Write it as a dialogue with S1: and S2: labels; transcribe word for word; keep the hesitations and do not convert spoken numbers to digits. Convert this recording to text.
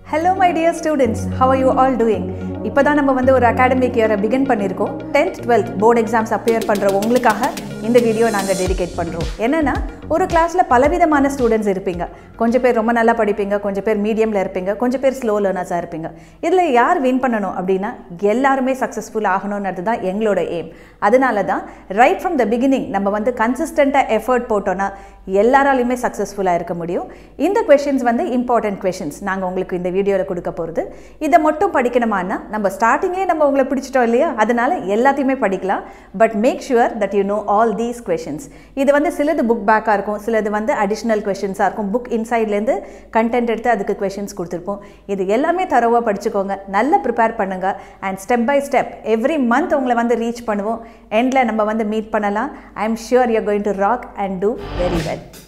S1: Hello my dear students, how are you all doing? இப்போதான் நம்ம வந்து ஒரு அகாடமிக் இயரை பிகின் பண்ணியிருக்கோம். tenth twelfth board exams appear பண்ணுற உங்களுக்காக இந்த வீடியோ நாங்கள் டெடிகேட் பண்ணுறோம். என்னென்னா ஒரு கிளாஸில் பலவிதமான ஸ்டூடெண்ட்ஸ் இருப்பீங்க. கொஞ்சம் பேர் ரொம்ப நல்லா படிப்பீங்க, கொஞ்சம் பேர் மீடியமில் இருப்பீங்க, கொஞ்சம் பேர் ஸ்லோ லேர்னர்ஸாக இருப்பீங்க. இதில் யார் வின் பண்ணணும் அப்படின்னா எல்லாருமே சக்ஸஸ்ஃபுல் ஆகணுன்றது தான் எங்களோட எய்ம். அதனால தான் ரைட் ஃப்ரம் த பிகினிங் நம்ம வந்து கன்சிஸ்டண்ட்டாக எஃபர்ட் போட்டோன்னா எல்லாராலையுமே சக்ஸஸ்ஃபுல்லாக இருக்க முடியும். இந்த கொஷின்ஸ் வந்து இம்பார்ட்டன்ட் கொஷின்ஸ் நாங்கள் உங்களுக்கு இந்த வீடியோவில் கொடுக்க போகிறது. இதை மட்டும் படிக்கணுமானா நம்ம ஸ்டார்டிங்லேயே நம்ம உங்களை பிடிச்சிட்டோம் இல்லையா, அதனால எல்லாத்தையுமே படிக்கலாம். But make sure that you know all these questions. இது வந்து சிலது புக் பேக்காக இருக்கும், சிலது வந்து அடிஷ்னல் கொஷின்ஸாக இருக்கும். புக் இன்சைட்லேருந்து கண்டென்ட் எடுத்து அதுக்கு கொஷின்ஸ் கொடுத்துருப்போம். இது எல்லாமே தரவாக படிச்சுக்கோங்க, நல்லா ப்ரிப்பேர் பண்ணுங்கள். And step by step every month உங்களை வந்து ரீச் பண்ணுவோம். எண்டில் நம்ம வந்து மீட் பண்ணலாம். I am sure you are going to rock and do very well.